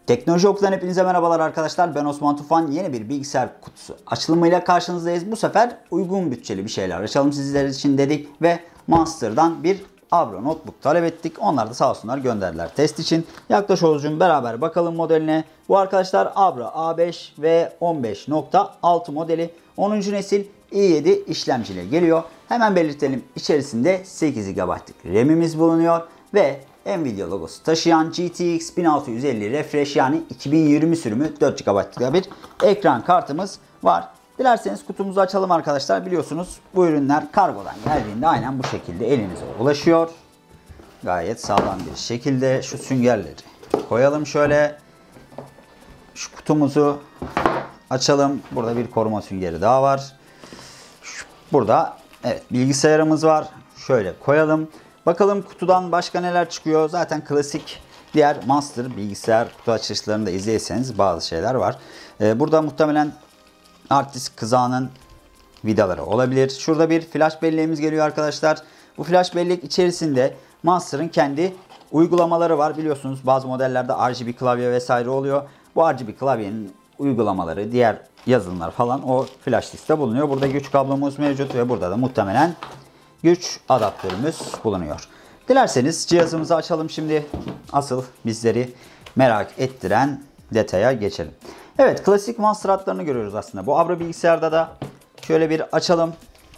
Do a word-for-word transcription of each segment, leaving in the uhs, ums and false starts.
Teknoloji Oku'dan hepinize merhabalar arkadaşlar. Ben Osman Tufan. Yeni bir bilgisayar kutusu açılımıyla karşınızdayız. Bu sefer uygun bütçeli bir şeyler açalım sizler için dedik ve Monster'dan bir Abra notebook talep ettik. Onlar da sağ olsunlar gönderdiler test için. Yaklaş Oğuzcuğum, beraber bakalım modeline. Bu arkadaşlar Abra A beş ve on beş nokta altı modeli, onuncu nesil i yedi işlemciyle geliyor. Hemen belirtelim, içerisinde sekiz gigabaytlık RAM'imiz bulunuyor ve Nvidia logosu taşıyan G T X bin altı yüz elli refresh yani iki bin yirmi sürümü dört gigabaytlık bir ekran kartımız var. Dilerseniz kutumuzu açalım arkadaşlar. Biliyorsunuz bu ürünler kargodan geldiğinde aynen bu şekilde elinize ulaşıyor. Gayet sağlam bir şekilde şu süngerleri koyalım şöyle. Şu kutumuzu açalım. Burada bir koruma süngeri daha var. Burada evet bilgisayarımız var. Şöyle koyalım. Bakalım kutudan başka neler çıkıyor. Zaten klasik diğer Monster bilgisayar kutu açılışlarında izleyseniz bazı şeyler var. Ee, burada muhtemelen hard disk kızağının vidaları olabilir. Şurada bir flash belleğimiz geliyor arkadaşlar. Bu flash bellek içerisinde Monster'ın kendi uygulamaları var. Biliyorsunuz bazı modellerde R G B klavye vesaire oluyor. Bu R G B klavyenin uygulamaları, diğer yazılımlar falan o flash diskte bulunuyor. Burada güç kablomuz mevcut ve burada da muhtemelen güç adaptörümüz bulunuyor. Dilerseniz cihazımızı açalım şimdi. Asıl bizleri merak ettiren detaya geçelim. Evet, klasik Monster hatlarını görüyoruz aslında. Bu Abra bilgisayarda da şöyle bir açalım.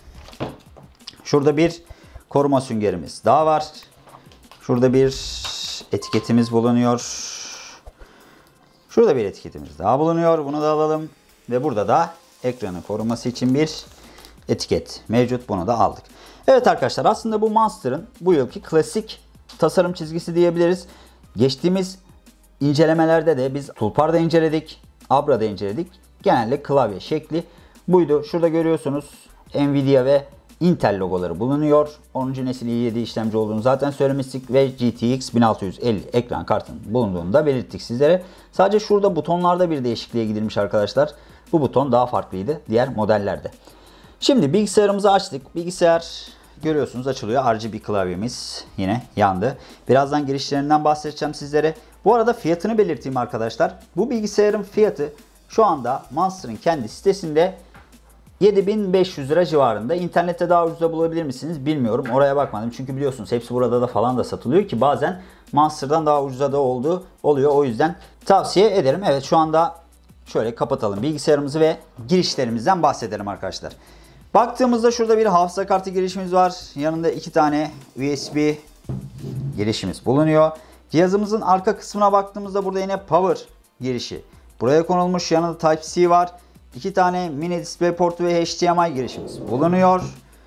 Şurada bir koruma süngerimiz daha var. Şurada bir etiketimiz bulunuyor. Şurada bir etiketimiz daha bulunuyor. Bunu da alalım. Ve burada da ekranı koruması için bir etiket mevcut. Bunu da aldık. Evet arkadaşlar, aslında bu Monster'ın bu yılki klasik tasarım çizgisi diyebiliriz. Geçtiğimiz incelemelerde de biz Tulpar'da inceledik, Abra'da inceledik. Genelde klavye şekli buydu. Şurada görüyorsunuz Nvidia ve Intel logoları bulunuyor. onuncu nesil i yedi işlemci olduğunu zaten söylemiştik ve G T X bin altı yüz elli ekran kartının bulunduğunu da belirttik sizlere. Sadece şurada butonlarda bir değişikliğe gidilmiş arkadaşlar. Bu buton daha farklıydı diğer modellerde. Şimdi bilgisayarımızı açtık. Bilgisayar görüyorsunuz açılıyor. R G B klavyemiz yine yandı. Birazdan girişlerinden bahsedeceğim sizlere. Bu arada fiyatını belirteyim arkadaşlar. Bu bilgisayarın fiyatı şu anda Monster'ın kendi sitesinde yedi bin beş yüz lira civarında. İnternette daha ucuza bulabilir misiniz bilmiyorum. Oraya bakmadım. Çünkü biliyorsunuz hepsi burada da falan da satılıyor ki bazen Monster'dan daha ucuza da olduğu oluyor. O yüzden tavsiye ederim. Evet, şu anda şöyle kapatalım bilgisayarımızı ve girişlerimizden bahsedelim arkadaşlar. Baktığımızda şurada bir hafıza kartı girişimiz var. Yanında iki tane U S B girişimiz bulunuyor. Cihazımızın arka kısmına baktığımızda burada yine power girişi buraya konulmuş. Yanında Type-C var. iki tane mini display portu ve H D M I girişimiz bulunuyor.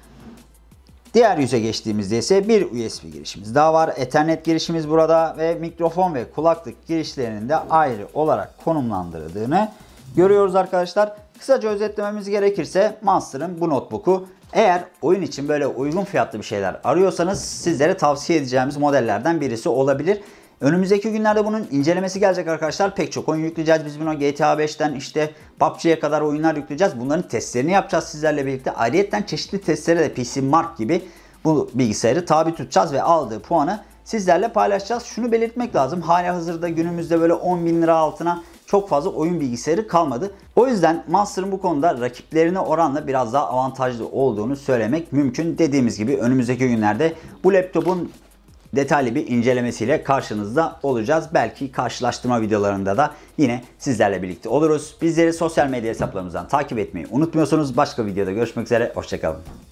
Diğer yüze geçtiğimizde ise bir U S B girişimiz daha var. Ethernet girişimiz burada ve mikrofon ve kulaklık girişlerinin de ayrı olarak konumlandırıldığını görüyoruz arkadaşlar. Kısaca özetlememiz gerekirse Monster'ın bu notebook'u eğer oyun için böyle uygun fiyatlı bir şeyler arıyorsanız sizlere tavsiye edeceğimiz modellerden birisi olabilir. Önümüzdeki günlerde bunun incelemesi gelecek arkadaşlar. Pek çok oyun yükleyeceğiz biz buna. G T A beşten işte P U B G'ye kadar oyunlar yükleyeceğiz. Bunların testlerini yapacağız sizlerle birlikte. Ayrıyeten çeşitli testlere de P C Mark gibi bu bilgisayarı tabi tutacağız ve aldığı puanı sizlerle paylaşacağız. Şunu belirtmek lazım. Hala hazırda günümüzde böyle on bin lira altına çok fazla oyun bilgisayarı kalmadı. O yüzden Monster'ın bu konuda rakiplerine oranla biraz daha avantajlı olduğunu söylemek mümkün. Dediğimiz gibi önümüzdeki günlerde bu laptopun detaylı bir incelemesiyle karşınızda olacağız. Belki karşılaştırma videolarında da yine sizlerle birlikte oluruz. Bizleri sosyal medya hesaplarımızdan takip etmeyi unutmuyorsunuz. Başka videoda görüşmek üzere. Hoşça kalın.